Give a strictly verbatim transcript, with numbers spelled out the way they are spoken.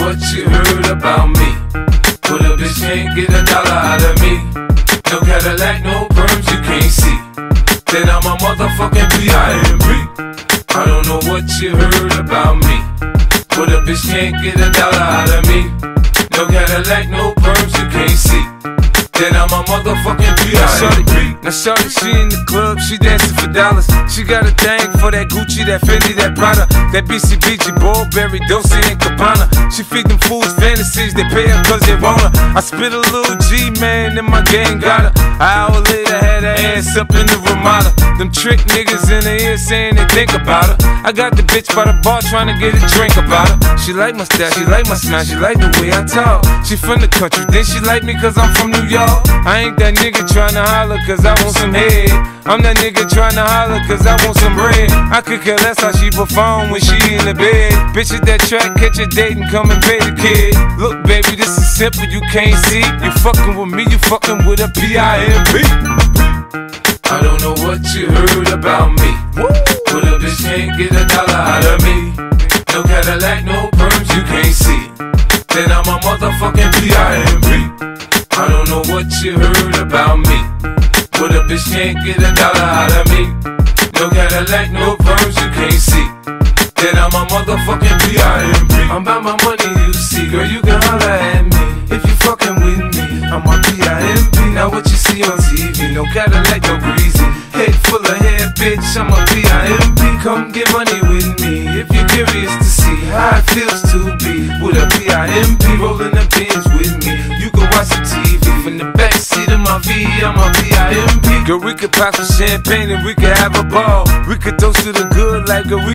what you heard about me, but a bitch can't get a dollar out of me. No Cadillac, no perms, you can't see that I'm a motherfucking P I M P. I don't know what you heard about me, but a bitch can't get a dollar out of me. No Cadillac, no perms, you can't see that I'm a motherfucking P I M P. Now shorty, she in the club, she dancing for dollars. She got a thing for that Gucci, that Fendi, that Prada, that B C B G, Burberry, Dolce and Gabbana. She feed them fools fantasies, they pay her cause they want her. I spit a little G, man, and my gang got her. An hour later, had her ass up in the Ramada. Them trick niggas in the ear saying they think about her. I got the bitch by the bar trying to get a drink about her. She like my style, she like my smile, she like the way I talk. She from the country, then she like me cause I'm from New York. I ain't that nigga tryna holler cause I want some head. I'm that nigga tryna holler cause I want some bread. I could care less how she perform when she in the bed. Bitch at that track, catch a date and come and pay the kid. Look baby, this is simple, you can't see. You fucking with me, you fucking with a P I M P. I don't know what you heard about me, but a bitch can't get a dollar out of me. No Cadillac, no perms, you can't see that I'm a motherfucking P I M P. I don't know what you heard about me, but a bitch can't get a dollar out of me. No Cadillac, no perms, you can't see that I'm a motherfucking P I M P. I'm about my money, you see, girl, you can holler at me if you fucking with me. I'm a P I M P. Now what you see on T V, no Cadillac, no greasy, head full of hair, bitch, I'm a P I M P. Come get money with me if you're curious to see how it feels to be with a P I M P. Rolling the bins with me, you can watch some T V from the backseat of my V, I'm a P I M P. Girl, we could pop some champagne and we could have a ball. We could toast to the good like a we